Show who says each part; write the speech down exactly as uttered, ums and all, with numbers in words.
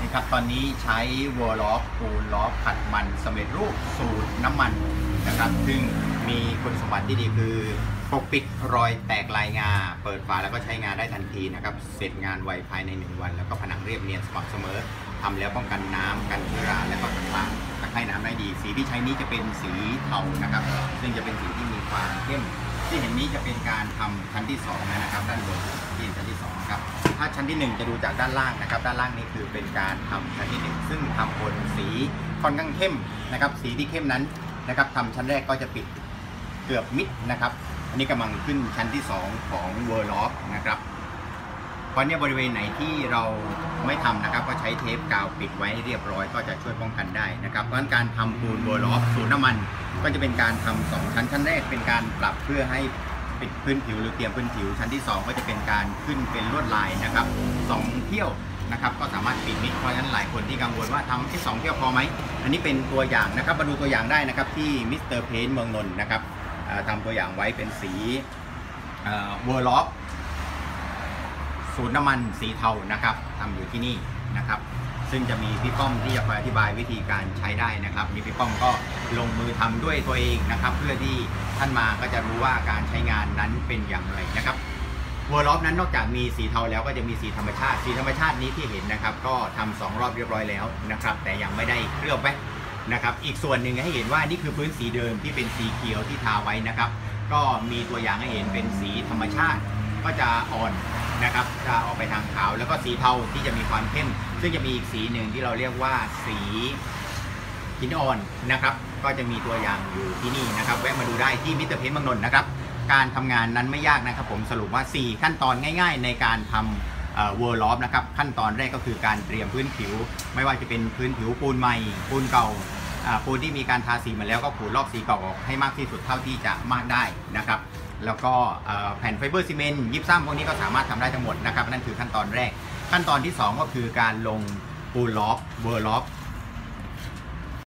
Speaker 1: นี่ครับตอนนี้ใช้วอลล็อกปูนล้อขัดมันสำเร็จรูปสูตรน้ำมันนะครับซึ่งมีคุณสมบัติที่ดีคือปกปิดรอยแตกลายงาเปิดฝาแล้วก็ใช้งานได้ทันทีนะครับเสร็จงานไวภายในหนึ่งวันแล้วก็ผนังเรียบเนียนสม่ำเสมอทำแล้วป้องกันน้ำกันเชื้อราและก็ล้างตะไคร่น้ำได้ดีสีที่ใช้นี้จะเป็นสีเทานะครับซึ่งจะเป็นสีที่มีความเข้มที่เห็นนี้จะเป็นการทำชั้นที่สองนะครับด้านบนที่ชั้นที่สองครับถ้าชั้นที่หนึ่งจะดูจากด้านล่างนะครับด้านล่างนี้คือเป็นการทำชั้นที่หนึ่งซึ่งทำบนสีค่อนข้างเข้มนะครับสีที่เข้มนั้นนะครับทำชั้นแรกก็จะปิดเกือบมิดนะครับอันนี้กำลังขึ้นชั้นที่สองของเวอร์ล็อกนะครับเพราะเนี่ยบริเวณไหนที่เราไม่ทำนะครับก็ใช้เทปกาวปิดไว้ให้เรียบร้อยก็จะช่วยป้องกันได้นะครับเพราะฉะนั้นการทำปูนเวอร์ล็อกสูตรน้ำมันก็จะเป็นการทำสองชั้นชั้นแรกเป็นการปรับเพื่อให้ปิดพื้นผิวหรือเตรียมพื้นผิวชั้นที่สองก็จะเป็นการขึ้นเป็นลวดลายนะครับสองเที่ยวนะครับก็สามารถปิดมิดเพราะฉะนั้นหลายคนที่กังวลว่าทำแค่สองเที่ยวพอไหมอันนี้เป็นตัวอย่างนะครับมาดูตัวอย่างได้นะครับที่มิสเตอร์เพนท์เมืองนนท์นะครับทำตัวอย่างไว้เป็นสีเวอร์ล็อกสูตรน้ำมันสีเทานะครับทำอยู่ที่นี่นะครับซึ่งจะมีพี่ป้อมที่จะคอยอธิบายวิธีการใช้ได้นะครับมีพี่ป้อมก็ลงมือทำด้วยตัวเองนะครับเพื่อที่ท่านมาก็จะรู้ว่าการใช้งานนั้นเป็นอย่างไรนะครับเวอร์ล็อกนั้นนอกจากมีสีเทาแล้วก็จะมีสีธรรมชาติสีธรรมชาตินี้ที่เห็นนะครับก็ทำสองรอบเรียบร้อยแล้วนะครับแต่ยังไม่ได้เคลือบไว้นะครับอีกส่วนหนึ่งให้เห็นว่านี่คือพื้นสีเดิมที่เป็นสีเขียวที่ทาไว้นะครับก็มีตัวอย่างให้เห็นเป็นสีธรรมชาติก็จะอ่อนนะครับจะออกไปทางขาวแล้วก็สีเทาที่จะมีความเข้มซึ่งจะมีอีกสีหนึ่งที่เราเรียกว่าสีหินอ่อนนะครับก็จะมีตัวอย่างอยู่ที่นี่นะครับแวะมาดูได้ที่มิสเตอร์เพนท์เมืองนนท์นะครับการทำงานนั้นไม่ยากนะครับผมสรุปว่าสี่ขั้นตอนง่ายๆในการทำเวอร์ล็อกนะครับขั้นตอนแรกก็คือการเตรียมพื้นผิวไม่ว่าจะเป็นพื้นผิวปูนใหม่ปูนเก่าปูนที่มีการทาสีมาแล้วก็ขูดลอกสีเก่าออกให้มากที่สุดเท่าที่จะมากได้นะครับแล้วก็แผ่นไฟเบอร์ซีเมนต์ยิปซัมพวกนี้ก็สามารถทำได้ทั้งหมดนะครับนั่นคือขั้นตอนแรกขั้นตอนที่สองก็คือการลงปูนล็อกเวอร์ล็อก